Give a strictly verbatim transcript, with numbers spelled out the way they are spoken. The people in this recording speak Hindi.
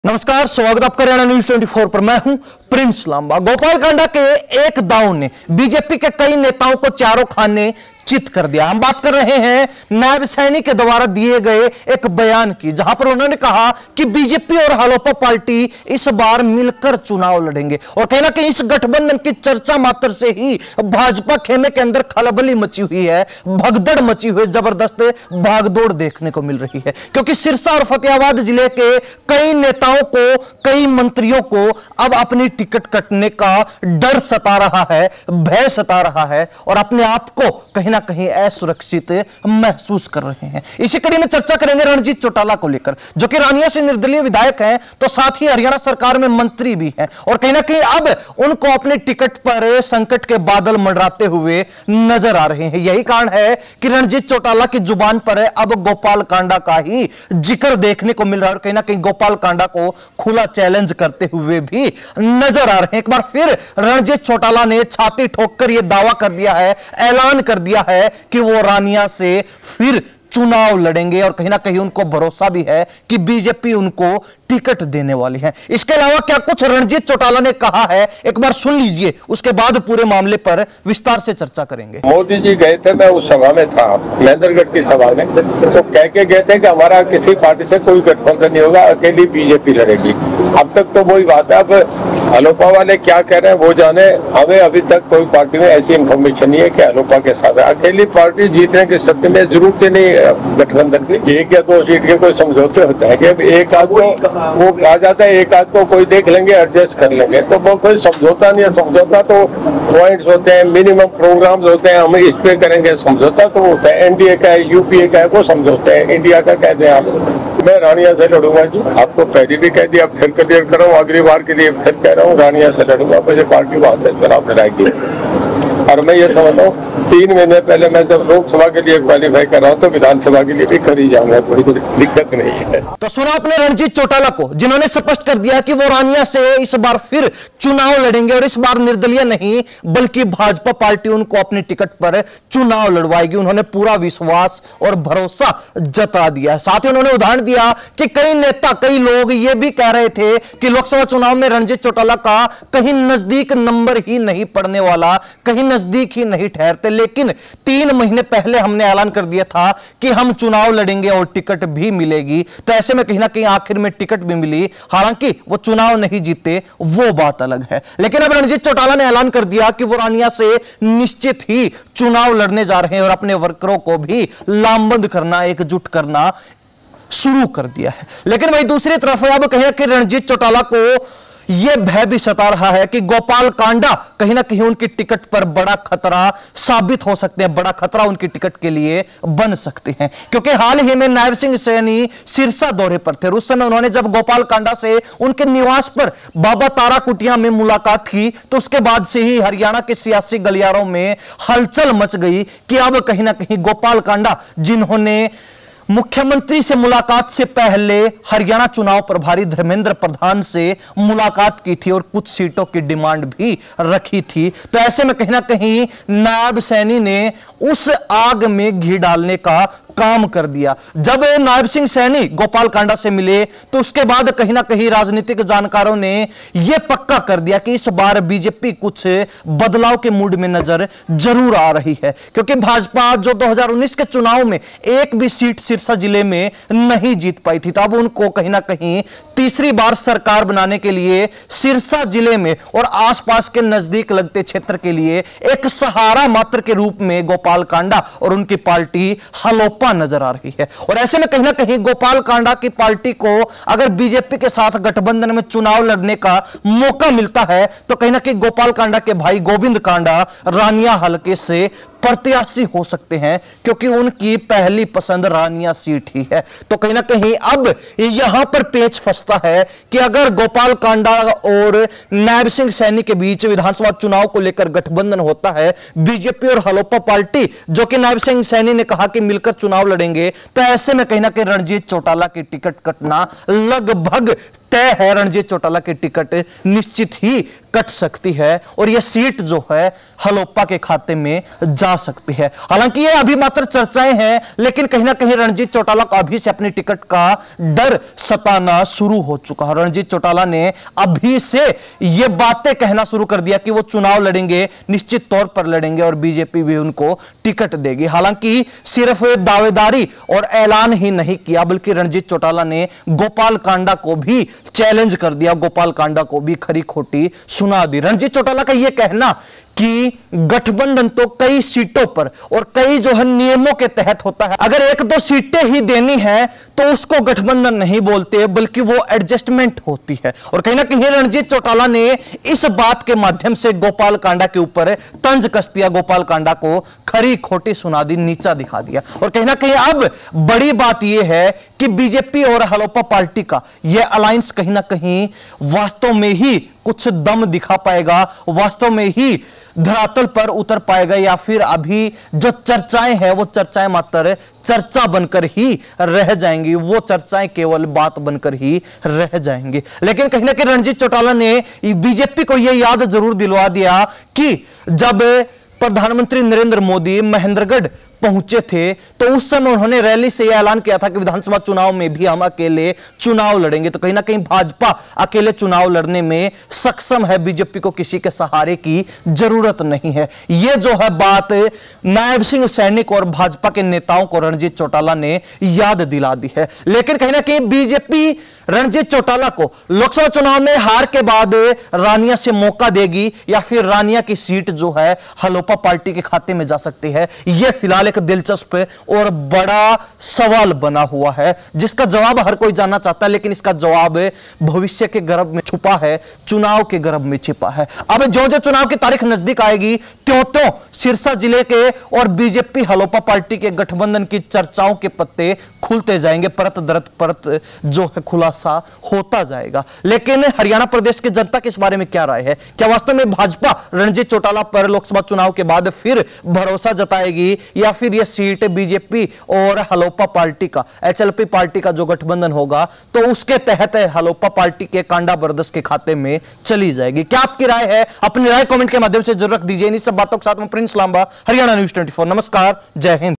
नमस्कार, स्वागत आपका हरियाणा न्यूज चौबीस पर। मैं हूं प्रिंस लांबा। गोपाल कांडा के एक दांव ने बीजेपी के कई नेताओं को चारों खाने चित कर दिया। हम बात कर रहे हैं नायब सैनी के द्वारा दिए गए एक बयान की, जहां पर उन्होंने कहा कि बीजेपी और हालोपा पार्टी इस बार मिलकर चुनाव लड़ेंगे और कहीं ना कहीं इस गठबंधन की चर्चा मात्र से ही भाजपा खेमे के अंदर खलबली मची हुई है, भगदड़ मची हुई है, जबरदस्त भागदौड़ देखने को मिल रही है। क्योंकि सिरसा और फतेहाबाद जिले के कई नेताओं को, कई मंत्रियों को अब अपनी टिकट कटने का डर सता रहा है, भय सता रहा है और अपने आप को कहीं ना कहीं असुरक्षित महसूस कर रहे हैं। इसी कड़ी में चर्चा करेंगे रणजीत चौटाला को लेकर, जो कि रानिया से निर्दलीय विधायक हैं, तो साथ ही हरियाणा सरकार में मंत्री भी हैं और कहीं ना कहीं अब उनको अपने टिकट पर संकट के बादल मंडराते हुए नजर आ रहे हैं। यही कारण है कि रणजीत चौटाला की जुबान पर अब गोपाल कांडा का ही जिक्र देखने को मिल रहा है और कहीं ना कहीं गोपाल कांडा को खुला चैलेंज करते हुए भी नजर आ रहे हैं। एक बार फिर रणजीत चौटाला ने छाती ठोककर यह दावा कर दिया है, ऐलान कर दिया है कि वो रानिया से फिर चुनाव लड़ेंगे और कहीं ना कहीं उनको भरोसा भी है कि बीजेपी उनको टिकट देने वाली है। इसके अलावा क्या कुछ रणजीत चौटाला ने कहा है, एक बार सुन लीजिए, उसके बाद पूरे मामले पर विस्तार से चर्चा करेंगे। मोदी जी गए थे, मैं उस सभा में था, महेंद्रगढ़ की सभा में, तो कह के गए थे कि हमारा किसी पार्टी से कोई गठबंधन नहीं होगा, अकेली बीजेपी लड़ेगी। अब तक तो वही बात है। अब आलोपा वाले क्या कह रहे हैं वो जाने, हमें अभी तक कोई पार्टी में ऐसी इंफॉर्मेशन नहीं है कि आलोपा के साथ है। अकेली पार्टी जीतने की स्थिति में जरूरत ही नहीं गठबंधन की। एक या दो सीट के कोई समझौते होते हैं कि एक आध को वो कहा जाता है, एक आध को कोई देख लेंगे, एडजस्ट कर लेंगे, तो वो कोई समझौता नहीं है। समझौता तो पॉइंट्स होते हैं, मिनिमम प्रोग्राम्स होते हैं, हम इस पे करेंगे, समझौता तो होता है। एनडीए का है, यूपीए का है, वो समझौते हैं। इंडिया का कहते हैं आप। मैं रानिया से लड़ूंगा जी, आपको पहले भी कह दिया, फिर क्लियर कर रहा हूँ, अगली बार के लिए फिर कह रहा हूँ, रानिया से लड़ूंगा। मुझे पार्टी वहां से चुनाव लड़ाएगी और मैं ये समझता हूँ तीन महीने पहले मैं जब लोकसभा के लिए क्वालिफाई कर रहा हूँ तो विधानसभा के लिए भी कर ही जाऊंगा, कोई दिक्कत नहीं है। तो सुना आपने रणजीत चौटाला को, जिन्होंने स्पष्ट कर दिया कि वो रानिया से इस बार फिर चुनाव लड़ेंगे और इस बार निर्दलीय नहीं बल्कि भाजपा पार्टी उनको अपनी टिकट पर चुनाव लड़वाएगी। उन्होंने पूरा विश्वास और भरोसा जता दिया। साथ ही उन्होंने उदाहरण दिया कि कई नेता, कई लोग ये भी कह रहे थे कि लोकसभा चुनाव में रणजीत चौटाला का कहीं नजदीक नंबर ही नहीं पड़ने वाला, कहीं नजदीक ही नहीं ठहरते, लेकिन तीन महीने पहले हमने ऐलान कर दिया था कि हम चुनाव लड़ेंगे और टिकट भी मिलेगी। तो ऐसे में कहीं ना कहीं आखिर में टिकट भी मिली। हालांकि वो चुनाव नहीं जीते, वो बात अलग है, लेकिन अब रणजीत चौटाला ने ऐलान कर दिया कि वो रानिया से निश्चित ही चुनाव लड़ने जा रहे हैं और अपने वर्करों को भी लामबंद करना, एकजुट करना शुरू कर दिया है। लेकिन वही दूसरी तरफ अब कहीं कि रणजीत चौटाला को यह भय भी सता रहा है कि गोपाल कांडा कहीं ना कहीं उनकी टिकट पर बड़ा खतरा साबित हो सकते हैं, बड़ा खतरा उनकी टिकट के लिए बन सकते हैं। क्योंकि हाल ही में नायब सिंह सैनी सिरसा दौरे पर थे। उस समय उन्होंने जब गोपाल कांडा से उनके निवास पर बाबा तारा कुटिया में मुलाकात की तो उसके बाद से ही हरियाणा के सियासी गलियारों में हलचल मच गई कि अब कहीं ना कहीं गोपाल कांडा, जिन्होंने मुख्यमंत्री से मुलाकात से पहले हरियाणा चुनाव प्रभारी धर्मेंद्र प्रधान से मुलाकात की थी और कुछ सीटों की डिमांड भी रखी थी, तो ऐसे में कहीं ना कहीं नायब सैनी ने उस आग में घी डालने का काम कर दिया। जब नायब सिंह सैनी गोपाल कांडा से मिले तो उसके बाद कहीं ना कहीं राजनीतिक जानकारों ने यह पक्का कर दिया कि इस बार बीजेपी कुछ बदलाव के मूड में नजर जरूर आ रही है। क्योंकि भाजपा जो दो हज़ार उन्नीस के चुनाव में एक भी सीट सिरसा जिले में नहीं जीत पाई थी, तो अब उनको कहीं ना कहीं तीसरी बार सरकार बनाने के लिए सिरसा जिले में और आसपास के नजदीक लगते क्षेत्र के लिए एक सहारा मात्र के रूप में गोपाल कांडा और उनकी पार्टी हालोपा नजर आ रही है। और ऐसे में कहीं ना कहीं गोपाल कांडा की पार्टी को अगर बीजेपी के साथ गठबंधन में चुनाव लड़ने का मौका मिलता है तो कहीं ना कहीं गोपाल कांडा के भाई गोविंद कांडा रानिया हलके से प्रत्याशी हो सकते हैं, क्योंकि उनकी पहली पसंद रानिया सीट ही है। तो कहीं ना कहीं अब यहां पर पेच फंसता है कि अगर गोपाल कांडा और नायब सिंह सैनी के बीच विधानसभा चुनाव को लेकर गठबंधन होता है, बीजेपी और हालोपा पार्टी, जो कि नायब सिंह सैनी ने कहा कि मिलकर चुनाव लड़ेंगे, तो ऐसे में कहीं ना कहीं रणजीत चौटाला की टिकट कटना लगभग तय है, रणजीत चौटाला की टिकट निश्चित ही कट सकती है और यह सीट जो है हलोपा के खाते में जा सकती है। हालांकि ये अभी मात्र चर्चाएं हैं, लेकिन कहीं ना कहीं रणजीत चौटाला को अभी से अपनी टिकट का डर सताना शुरू हो चुका है। रणजीत चौटाला ने अभी से ये बातें कहना शुरू कर दिया कि वो चुनाव लड़ेंगे, निश्चित तौर पर लड़ेंगे और बीजेपी भी उनको टिकट देगी। हालांकि सिर्फ दावेदारी और ऐलान ही नहीं किया, बल्कि रणजीत चौटाला ने गोपाल कांडा को भी चैलेंज कर दिया, गोपाल कांडा को भी खरी खोटी सुना दी। रणजीत चौटाला का यह कहना कि गठबंधन तो कई सीटों पर और कई जो है नियमों के तहत होता है, अगर एक दो सीटें ही देनी है तो उसको गठबंधन नहीं बोलते, बल्कि वो एडजस्टमेंट होती है। और कहीं ना कहीं रणजीत चौटाला ने इस बात के माध्यम से गोपाल कांडा के ऊपर तंज कस दिया, गोपाल कांडा को खरी खोटी सुना दी, नीचा दिखा दिया। और कहीं ना कहीं अब बड़ी बात यह है कि बीजेपी और हलोपा पार्टी का यह अलायंस कहीं ना कहीं वास्तव में ही कुछ दम दिखा पाएगा, वास्तव में ही धरातल पर उतर पाएगा, या फिर अभी जो चर्चाएं हैं वो चर्चाएं मात्र चर्चा बनकर ही रह जाएंगी, वो चर्चाएं केवल बात बनकर ही रह जाएंगी। लेकिन कहीं ना कहीं रणजीत चौटाला ने बीजेपी को यह याद जरूर दिलवा दिया कि जब प्रधानमंत्री नरेंद्र मोदी महेंद्रगढ़ पहुंचे थे तो उस समय उन्होंने रैली से यह ऐलान किया था कि विधानसभा चुनाव में भी हम अकेले चुनाव लड़ेंगे। तो कहीं ना कहीं भाजपा अकेले चुनाव लड़ने में सक्षम है, बीजेपी को किसी के सहारे की जरूरत नहीं है। यह जो है बात नायब सिंह सैनिक और भाजपा के नेताओं को रणजीत चौटाला ने याद दिला दी है। लेकिन कहीं ना कहीं बीजेपी रणजीत चौटाला को लोकसभा चुनाव में हार के बाद रानिया से मौका देगी या फिर रानिया की सीट जो है हलोपा पार्टी के खाते में जा सकती है, यह फिलहाल एक दिलचस्प और बड़ा सवाल बना हुआ है, जिसका जवाब हर कोई जानना चाहता है। लेकिन इसका जवाब भविष्य के गर्भ में छुपा है, चुनाव के गर्भ में छिपा है। अब जो जो चुनाव की तारीख नजदीक आएगी, त्यों त्यों सिरसा जिले के और बीजेपी हलोपा पार्टी के गठबंधन की चर्चाओं के पत्ते खुलते जाएंगे, परत दरत परत जो है खुलासा होता जाएगा। लेकिन हरियाणा प्रदेश की जनता के इस बारे में क्या राय है? क्या वास्तव में भाजपा रणजीत चौटाला पर लोकसभा चुनाव के बाद फिर भरोसा जताएगी, या फिर यह सीट बीजेपी और हलोपा पार्टी का, एचएलपी पार्टी का जो गठबंधन होगा तो उसके तहत हलोपा पार्टी के कांडा बरदस के खाते में चली जाएगी? क्या आपकी राय है? अपनी राय कमेंट के माध्यम से जरूर रख दीजिए। इन सब बातों के साथ मैं प्रिंस लांबा, हरियाणा न्यूज़ चौबीस। नमस्कार, जय हिंद।